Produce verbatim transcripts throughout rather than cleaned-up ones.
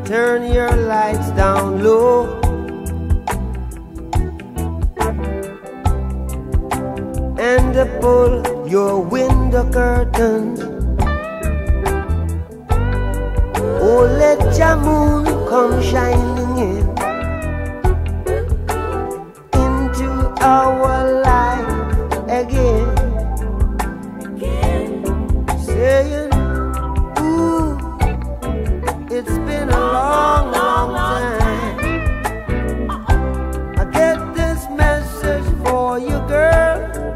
turn your lights down low. And pull your window curtains. Oh, let your moon come shining in into our life again, saying, ooh, it's been a long, long time. I get this message for you, girl,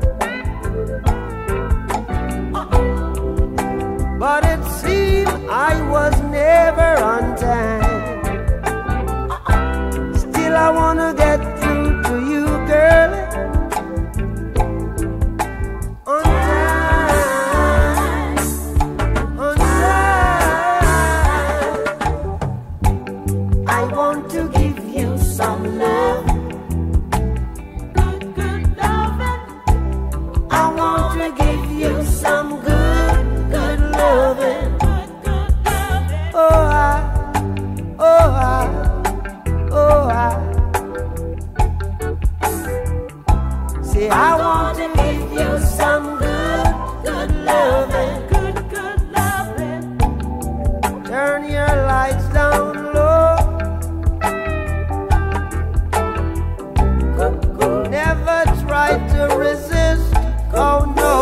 but it seemed I was never on time. Still I wanna get through to you, girl, on time, on time. I want to give you some love, good, good loving. I want to give you some good, good loving. Oh, I, oh, I, oh, I. Say I want to give you some good, good loving, good, good loving. Turn your lights down low. Never try to resist, oh no.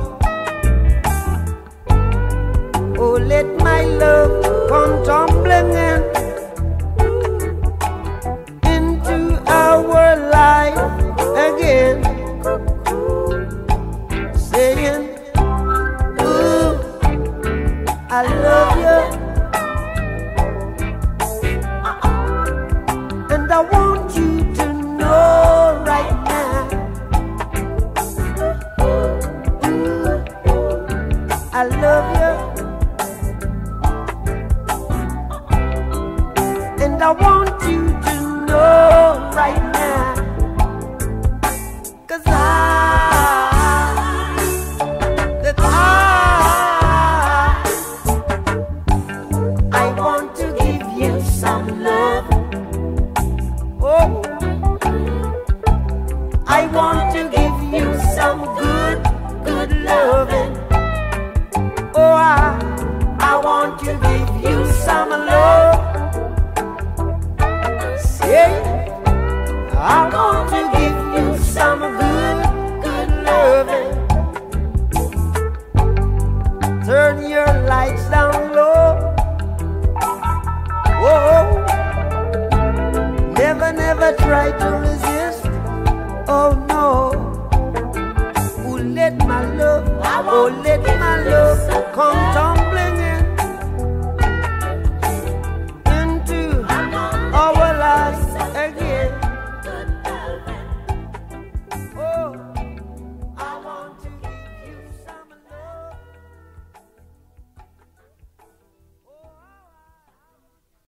Oh, let my love come tumbling in into our life again, saying, ooh, I love you, and I want you to know right now, ooh, I love you, and I want you to know right now, 'cause I, that I, I want to give you some love. Oh, I want to give you some good, good loving. Oh, I, I want to give you some love. Say, I want to give